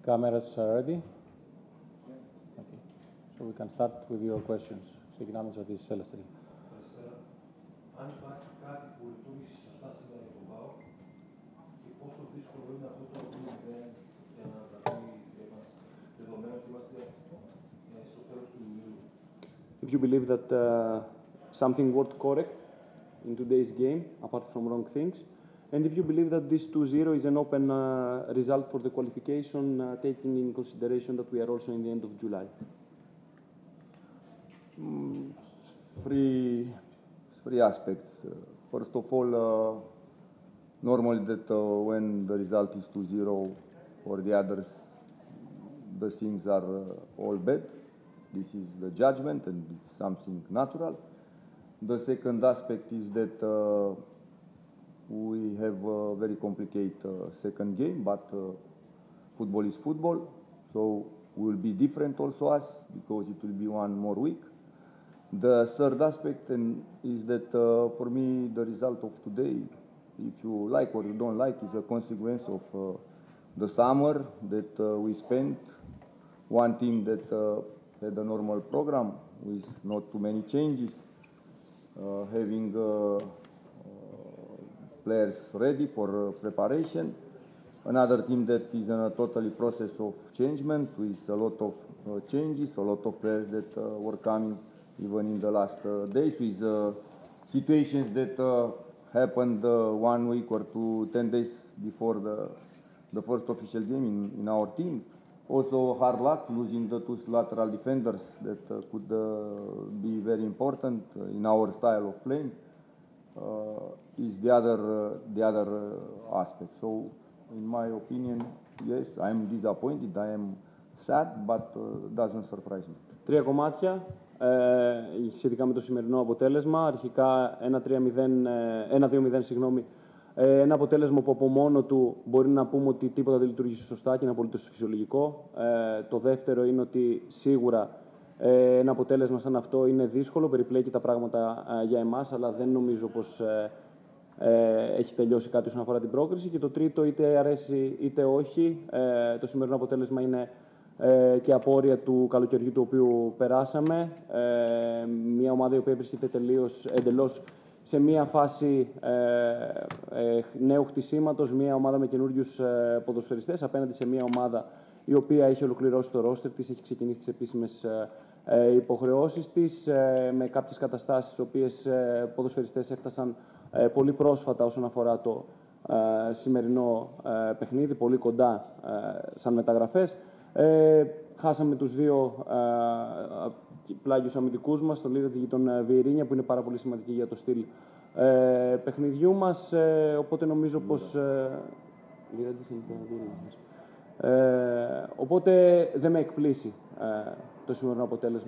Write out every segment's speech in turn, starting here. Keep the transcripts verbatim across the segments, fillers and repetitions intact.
Cameras are ready? Okay. So we can start with your questions. Ξεκινάμε τις ερωτήσεις. Έλα, Στέλιο. Καλησπέρα. Αν υπάρχει κάτι που λειτουργήσε σωστά σήμερα για τον ΠΑΟΚ και πόσο δύσκολο είναι αυτό το μηδέν για να κρατήσει η στρία μας, δεδομένου ότι είμαστε στο τέλος του Ιουλίου. If you believe that uh, something worked correct in today's game, apart from wrong things, and if you believe that this two zero is an open uh, result for the qualification, uh, taking in consideration that we are also in the end of July. Mm, three, three aspects. Uh, first of all, uh, normally that uh, when the result is two zero for the others, the things are uh, all bad. This is the judgment and it's something natural. The second aspect is that uh, we have a very complicated uh, second game, but uh, football is football, so we will be different also us because it will be one more week. The third aspect and is that uh, for me the result of today, if you like or you don't like, is a consequence of uh, the summer that uh, we spent. One team that uh, had a normal program with not too many changes, uh, having uh, uh, players ready for uh, preparation. Another team that is in a totally process of changement with a lot of uh, changes, a lot of players that uh, were coming even in the last uh, days with uh, situations that uh, happened uh, one week or two, ten days before the, the first official game in, in our team. Also hard luck losing the two lateral defenders that uh, could uh, be very important uh, in our style of playing uh, is the other, uh, the other uh, aspect. So in my opinion, yes, I am disappointed, I am sad, but uh, doesn't surprise me. Τρία κομμάτια ε, σχετικά με το σημερινό αποτέλεσμα. Αρχικά ένα δύο μηδέν, συγγνώμη. Ε, ένα αποτέλεσμα που από μόνο του μπορεί να πούμε ότι τίποτα δεν λειτουργήσε σωστά και είναι απολύτως φυσιολογικό. Ε, το δεύτερο είναι ότι σίγουρα ε, ένα αποτέλεσμα σαν αυτό είναι δύσκολο, περιπλέκει τα πράγματα ε, για εμάς, αλλά δεν νομίζω πως ε, ε, έχει τελειώσει κάτι όσον αφορά την πρόκριση. Και το τρίτο, είτε αρέσει είτε όχι, ε, το σημερινό αποτέλεσμα είναι ε, και απόρρια του καλοκαιριού του οποίου περάσαμε. Ε, μια ομάδα η οποία βρίσκεται τελείως, εντελώς σε μια φάση ε, ε, νέου χτισήματος, μια ομάδα με καινούριους ε, ποδοσφαιριστές απέναντι σε μια ομάδα η οποία έχει ολοκληρώσει το ρόστερ της, έχει ξεκινήσει τις επίσημες ε, ε, υποχρεώσεις της, ε, με κάποιες καταστάσεις στις οποίες ε, ποδοσφαιριστές έφτασαν ε, πολύ πρόσφατα όσον αφορά το ε, σημερινό ε, παιχνίδι, πολύ κοντά ε, σαν μεταγραφές. Ε, χάσαμε τους δύο ε, πλάγιους αμυντικούς μας, τον Λίρατζη και τον Βιερίνια, που είναι πάρα πολύ σημαντικοί για το στυλ ε, παιχνιδιού μας. Ε, οπότε νομίζω πως... Ε, Λίρατζη είναι το Βιερίνια. Ε, οπότε δεν με εκπλήσει ε, το σημερινό αποτέλεσμα.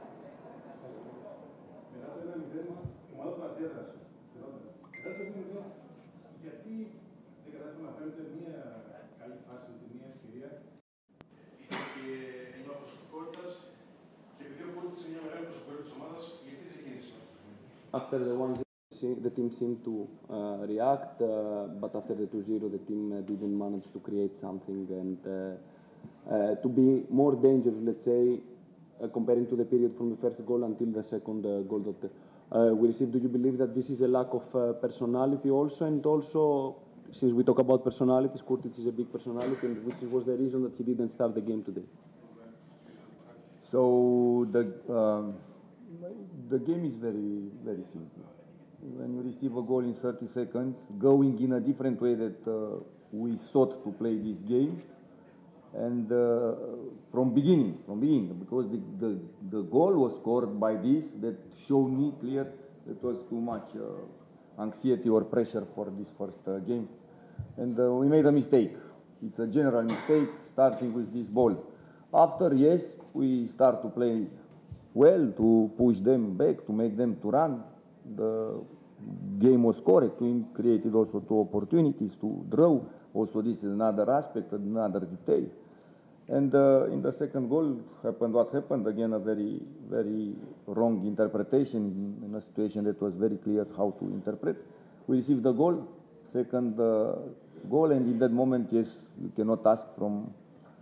Μετά το ένα μηδέν, η ομάδα που αντέδρασε. Μετά το δύο μηδέν, γιατί δεν κατάφερε να φέρετε μια καλή φάση με μια ευκαιρία και η προσωπικότητας και επειδή ο Κούλτης είναι μια μεγάλη προσωπικότητα της ομάδας, γιατί ξεκίνησε αυτό? After the one zero, the team seemed to uh, react, uh, but after the two zero, the team uh, didn't manage to create something and uh, uh, to be more dangerous, let's say, uh, comparing to the period from the first goal until the second uh, goal that uh, we received. Do you believe that this is a lack of uh, personality also? And also, since we talk about personalities, Kurtic is a big personality, and which was the reason that he didn't start the game today. So the um, the game is very very simple. When you receive a goal in thirty seconds, going in a different way that uh, we thought to play this game, and uh, from beginning, from beginning, because the, the the goal was scored by this that showed me clear that was too much uh, anxiety or pressure for this first uh, game, and uh, we made a mistake. It's a general mistake starting with this ball. After, yes, we start to play well, to push them back, to make them to run. The game was correct. We created also two opportunities to draw. Also, this is another aspect, another detail. And uh, in the second goal happened what happened. Again, a very, very wrong interpretation in a situation that was very clear how to interpret. We received the goal, second uh, goal, and in that moment, yes, you cannot ask from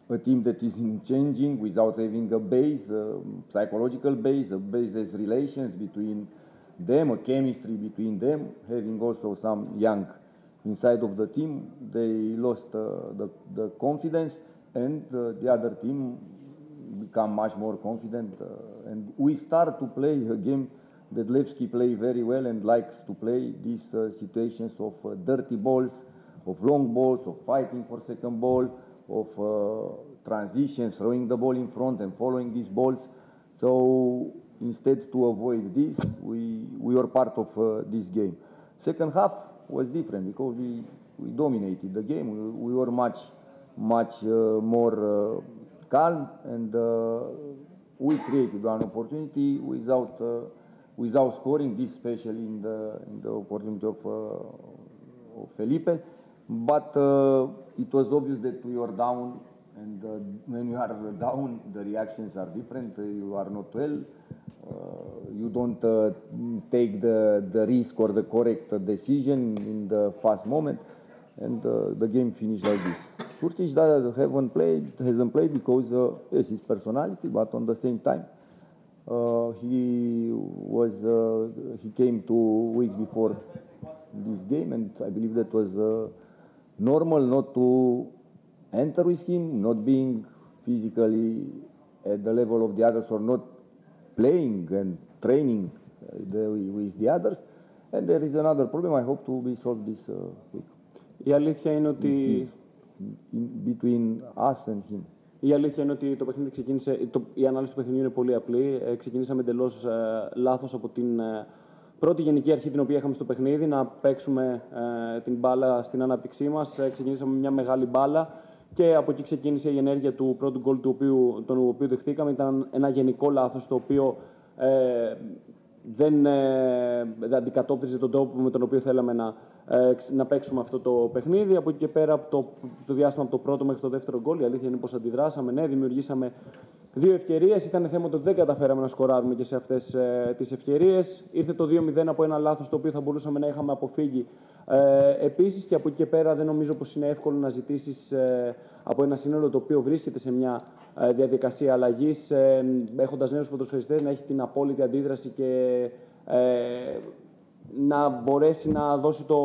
a team that is in changing without having a base, a psychological base, a base as relations between them, a chemistry between them, having also some young inside of the team. They lost uh, the, the confidence, and uh, the other team become much more confident. Uh, and we start to play a game that Levski play very well and likes to play these uh, situations of uh, dirty balls, of long balls, of fighting for second ball, of uh, transitions, throwing the ball in front and following these balls. So instead, to avoid this, we, we were part of uh, this game. Second half was different because we, we dominated the game. We, we were much, much uh, more uh, calm, and uh, we created one opportunity without, uh, without scoring, this especially in the, in the opportunity of, uh, of Felipe. But uh, it was obvious that we were down, and uh, when you are down, the reactions are different. Uh, you are not well. Uh, you don't uh, take the, the risk or the correct decision in the fast moment, and uh, the game finished like this. Curtis haven't played, hasn't played because uh, yes, his personality, but on the same time, uh, he was uh, he came two weeks before this game, and I believe that was uh, normal not to enter with him, not being physically at the level of the others, or not playing and training uh, the, with the others. And there is another problem. I hope to be solved this uh, week. Η αλήθεια είναι ότι... This is between us and him. Η αλήθεια είναι ότι το παιχνίδι ξεκίνησε, το, η ανάλυση του παιχνιδιού είναι πολύ απλή. Ε, ξεκινήσαμε εντελώς ε, λάθος από την ε, πρώτη γενική αρχή την οποία είχαμε στο παιχνίδι, να παίξουμε ε, την μπάλα στην ανάπτυξή μας. Ε, ξεκινήσαμε μια μεγάλη μπάλα και από εκεί ξεκίνησε η ενέργεια του πρώτου γκολ του οποίου, τον οποίο δεχτήκαμε. Ήταν ένα γενικό λάθος το οποίο ε, δεν ε, αντικατόπτριζε τον τρόπο με τον οποίο θέλαμε να, ε, να παίξουμε αυτό το παιχνίδι. Από εκεί και πέρα, από το, το διάστημα από το πρώτο μέχρι το δεύτερο γκολ, η αλήθεια είναι πως αντιδράσαμε. Ναι, δημιουργήσαμε δύο ευκαιρίες. Ήταν θέμα ότι δεν καταφέραμε να σκοράρουμε και σε αυτές ε, τις ευκαιρίες. Ήρθε το δύο μηδέν από ένα λάθος το οποίο θα μπορούσαμε να είχαμε αποφύγει ε, επίσης. Και από εκεί και πέρα δεν νομίζω πως είναι εύκολο να ζητήσεις ε, από ένα σύνολο το οποίο βρίσκεται σε μια ε, διαδικασία αλλαγής, ε, έχοντας νέους ποδοσφαιριστές, να έχει την απόλυτη αντίδραση και ε, να μπορέσει να δώσει το,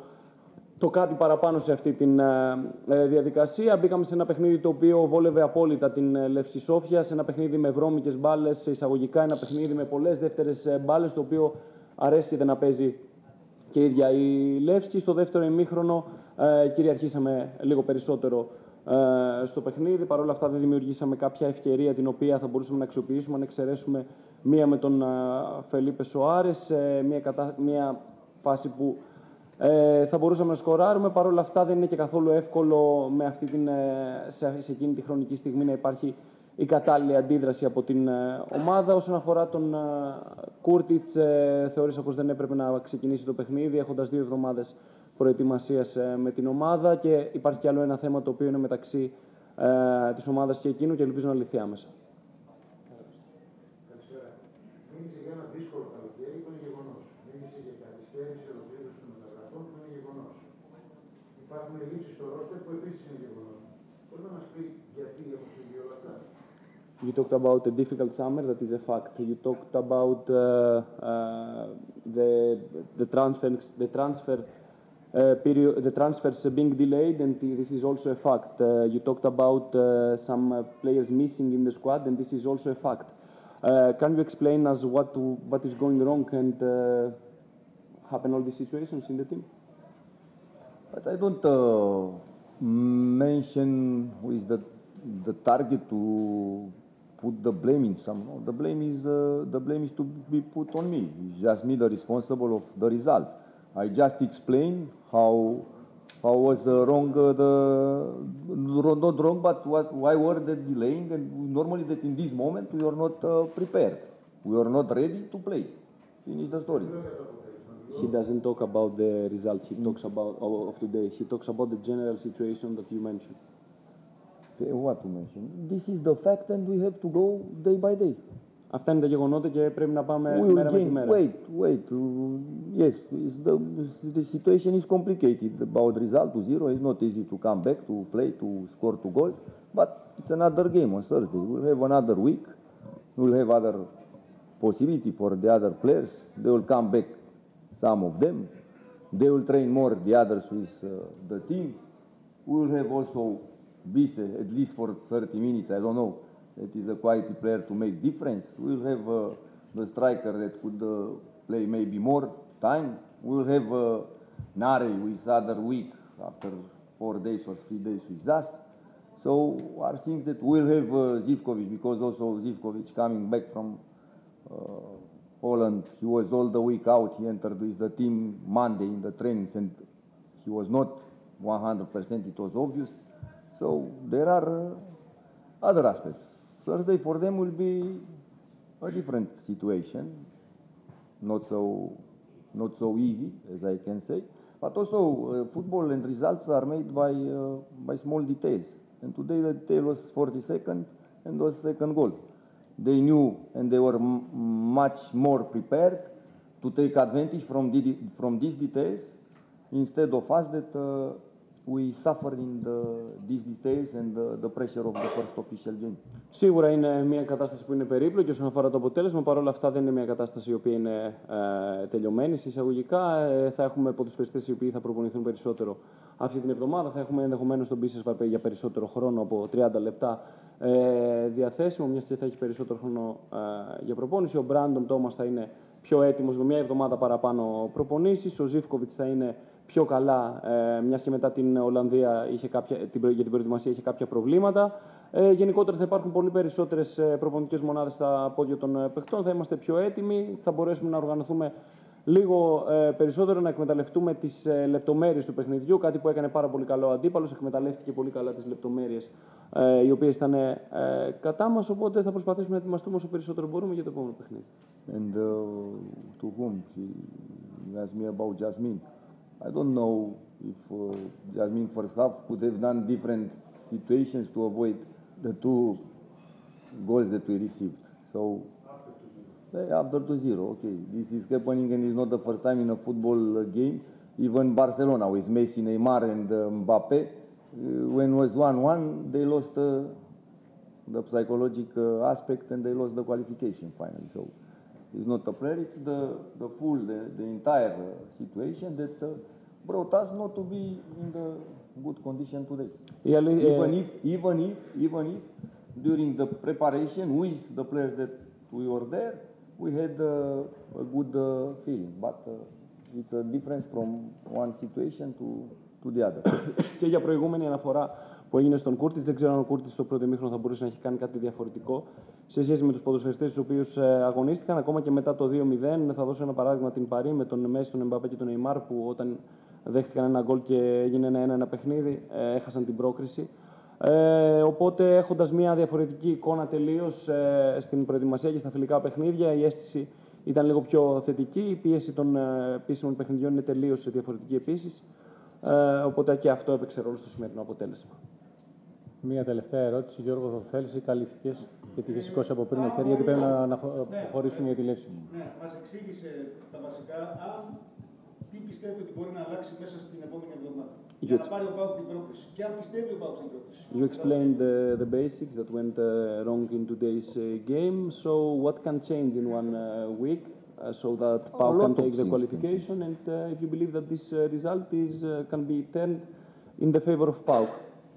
το κάτι παραπάνω σε αυτή τη ε, διαδικασία. Μπήκαμε σε ένα παιχνίδι το οποίο βόλευε απόλυτα την ε, Λεύση Σόφια, σε ένα παιχνίδι με βρώμικες μπάλες, σε εισαγωγικά ένα παιχνίδι με πολλές δεύτερες μπάλες, το οποίο αρέσκεται να παίζει και η ίδια η Λεύσκη. Στο δεύτερο ημίχρονο ε, κυριαρχήσαμε λίγο περισσότερο ε, στο παιχνίδι. Παρ' όλα αυτά δεν δημιουργήσαμε κάποια ευκαιρία την οποία θα μπορούσαμε να αξιοποιήσουμε, αν εξαιρέσουμε μία με τον ε, Φελίπε Σοάρες, ε, μία, κατα... μία φάση που ε, θα μπορούσαμε να σκοράρουμε. Παρ' όλα αυτά δεν είναι και καθόλου εύκολο με αυτή την, ε, σε, σε εκείνη τη χρονική στιγμή να υπάρχει η κατάλληλη αντίδραση από την ε, ομάδα. Όσον αφορά τον ε, Κούρτιτς, ε, θεώρησα πως δεν έπρεπε να ξεκινήσει το παιχνίδι, έχοντας δύο εβδομάδες προετοιμασίας ε, με την ομάδα, και υπάρχει κι άλλο ένα θέμα το οποίο είναι μεταξύ ε, της ομάδας και εκείνου, και ελπίζω να λυθεί άμεσα. Καλησπέρα. Μίλησε για ένα δύσκολο καλοκαίρι που είναι γεγονός. Μίλησε για καθυστέρηση ολοκλήρωση των μεταγραφών που είναι γεγονός. Υπάρχουν ελλείψεις στο ρόστερ που επίσης είναι γεγονός. Μπορεί να μας πει γιατί έχουν συμβεί όλα αυτά? You talked about a difficult summer, that is a fact. You talked about uh, uh, the the transfers, the transfer uh, period, the transfers being delayed, and this is also a fact. Uh, you talked about uh, some uh, players missing in the squad, and this is also a fact. Uh, can you explain us what what is going wrong and uh, happen all these situations in the team? But I don't uh, mention who is the the target to put the blame in some. No, the blame is uh, the blame is to be put on me. It's just me the responsible of the result. I just explain how how was uh, wrong uh, the not wrong, but what why were they delaying, and normally that in this moment we are not uh, prepared. We are not ready to play. Finish the story. He doesn't talk about the result. He talks about of today. He talks about the general situation that you mentioned. What to mention? This is the fact, and we have to go day by day. Αυτά είναι τα γεγονότα και πρέπει να πάμε We will μέρα με τη gain. μέρα. Wait, wait. uh, Yes, it's the the situation is complicated. About result to zero, it's not easy to come back to play to score two goals. But it's another game on Thursday. We'll have another week. We'll have other possibility for the other players. They will come back, some of them. They will train more the others with uh, the team. We will have also Bise at least for thirty minutes. I don't know. That is a quality player to make difference. We will have uh, the striker that could uh, play maybe more time. We will have uh, Nare with other week after four days or three days with us. So are things that we'll have uh, Zivkovic, because also Zivkovic coming back from uh, Poland. He was all the week out. He entered with the team Monday in the trainings and he was not one hundred percent. It was obvious. So there are uh, other aspects. Thursday for them will be a different situation, not so not so easy as I can say. But also uh, football and results are made by uh, by small details. And today the detail was forty second and was second goal. They knew and they were m- much more prepared to take advantage from the, from these details instead of us that uh, we suffer in the, these details and the, the pressure of the first official game. Σίγουρα είναι μια κατάσταση που είναι περίπλοκη όσον αφορά το αποτέλεσμα. Παρ' όλα αυτά δεν είναι μια κατάσταση η οποία είναι ε, τελειωμένη. Σε εισαγωγικά ε, θα έχουμε ποδοσφαιριστές οι οποίοι θα προπονηθούν περισσότερο αυτή την εβδομάδα. Θα έχουμε ενδεχομένως τον Μπίσες Βαρπέ για περισσότερο χρόνο από τριάντα λεπτά ε, διαθέσιμο, μιας και θα έχει περισσότερο χρόνο ε, για προπόνηση. Ο Μπράντον Τόμας θα είναι πιο έτοιμος με μια εβδομάδα παραπάνω προπονήσεις. Ο Ζίβκοβιτς θα είναι πιο καλά, ε, μιας και μετά την Ολλανδία είχε κάποια, την, για την προετοιμασία είχε κάποια προβλήματα. Ε, γενικότερα θα υπάρχουν πολύ περισσότερες προπονητικές μονάδες στα πόδια των ε, παιχτών. Θα είμαστε πιο έτοιμοι, θα μπορέσουμε να οργανωθούμε λίγο ε, περισσότερο, να εκμεταλλευτούμε τις ε, λεπτομέρειες του παιχνιδιού. Κάτι που έκανε πάρα πολύ καλό ο αντίπαλος, εκμεταλλεύτηκε πολύ καλά τις λεπτομέρειες ε, οι οποίες ήταν ε, κατά μας. Οπότε θα προσπαθήσουμε να ετοιμαστούμε όσο περισσότερο μπορούμε για το επόμενο παιχνίδι. And uh, to whom he asked me about Jasmine. I don't know if uh, Jasmine first half could have done different situations to avoid the two goals that we received. So after two zero, okay, this is happening and it's not the first time in a football uh, game. Even Barcelona with Messi, Neymar and uh, Mbappe, uh, when it was one one, they lost uh, the psychological uh, aspect and they lost the qualification finally. So it's not a player, it's the, the full, the, the entire uh, situation that uh, brought us not to be in the good condition today. Even if, even if, even if during the preparation with the players that we were there, we had uh, a good uh, feeling. But uh, it's a difference from one situation to, to the other. Και για προηγούμενη αναφορά που έγινε στον Κούρτιτς, δεν ξέρω αν ο Κούρτιτς στο πρώτο ημίχρονο θα μπορούσε να έχει κάνει κάτι διαφορετικό σε σχέση με τους ποδοσφαιριστές τους οποίους ε, αγωνίστηκαν. Ακόμα και μετά το δύο μηδέν, θα δώσω ένα παράδειγμα την Παρί με τον Μέση, τον Εμπαπέ και τον Neymar, που όταν δέχτηκαν ένα γκολ και έγινε ένα ένα παιχνίδι, ε, έχασαν την πρόκριση. Ε, οπότε, έχοντας μια διαφορετική εικόνα τελείως ε, στην προετοιμασία και στα φιλικά παιχνίδια, η αίσθηση ήταν λίγο πιο θετική. Η πίεση των ε, επίσημων παιχνιδιών είναι τελείως διαφορετική επίσης. Ε, οπότε και αυτό έπαιξε ρόλο στο σημερινό αποτέλεσμα. Μία τελευταία ερώτηση, Γιώργο, το θέλεις ή καλύφθηκες, γιατί είχε σηκώσει από πριν το χέρι, γιατί πρέπει να, να χωρίσουν για τη λέξη. Ναι, μας εξήγησε τα βασικά, αν τι πιστεύει ότι μπορεί να αλλάξει μέσα στην επόμενη εβδομάδα. Για να πάρει ο ΠΑΟΚ την πρόκριση. Και αν πιστεύει ο ΠΑΟΚ στην πρόκριση. You explained the, the basics that went uh, wrong in today's uh, game. So what can change in one uh, week uh, so that A PAOK lot can of take the things qualification? And uh, if you believe that this uh, result is uh, can be turned in the favor of PAOK?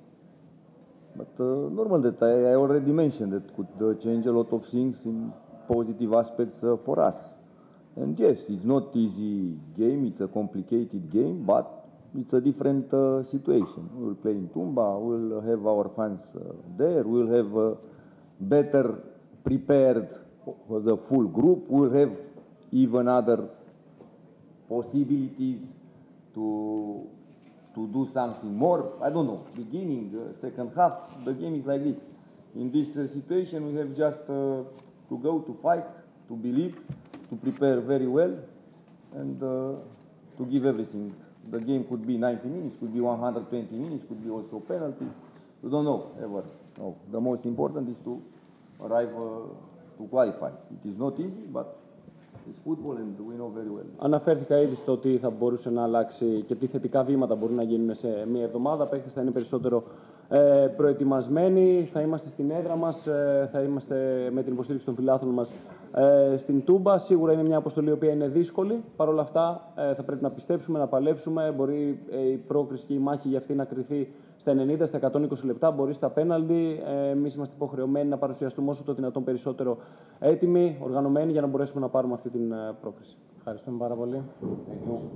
But uh, normal that I, I already mentioned that could uh, change a lot of things in positive aspects uh, for us. And yes, it's not easy game, it's a complicated game, but it's a different uh, situation. We'll play in Tumba, we'll have our fans uh, there, we'll have uh, better prepared for the full group, we'll have even other possibilities to to do something more. I don't know, beginning, uh, second half, the game is like this. In this uh, situation, we have just uh, to go, to fight, to believe, to prepare very well, and uh, to give everything. The game could be ninety minutes, could be one hundred twenty minutes, could be also penalties. We don't know, ever. No. The most important is to arrive uh, to qualify. It is not easy, but it's football and we know very well. Αναφέρθηκα ήδη στο τι θα μπορούσε να αλλάξει και τι θετικά βήματα μπορούν να γίνουν σε μία εβδομάδα. Παίκτες θα είναι περισσότερο ε, προετοιμασμένοι, θα είμαστε στην έδρα μας, ε, θα είμαστε με την υποστήριξη των φιλάθλων μας ε, στην Τούμπα. Σίγουρα είναι μια αποστολή η οποία είναι δύσκολη. Παρ' όλα αυτά ε, θα πρέπει να πιστέψουμε, να παλέψουμε. Μπορεί ε, η πρόκριση και η μάχη για αυτή να κρυθεί στα ενενήντα, στα εκατόν είκοσι λεπτά, μπορεί στα πέναλτι. Ε, εμείς είμαστε υποχρεωμένοι να παρουσιαστούμε όσο το δυνατόν περισσότερο έτοιμοι, οργανωμένοι για να μπορέσουμε να πάρουμε αυτή την ε, πρόκριση. Ευχαριστούμε πάρα πολύ.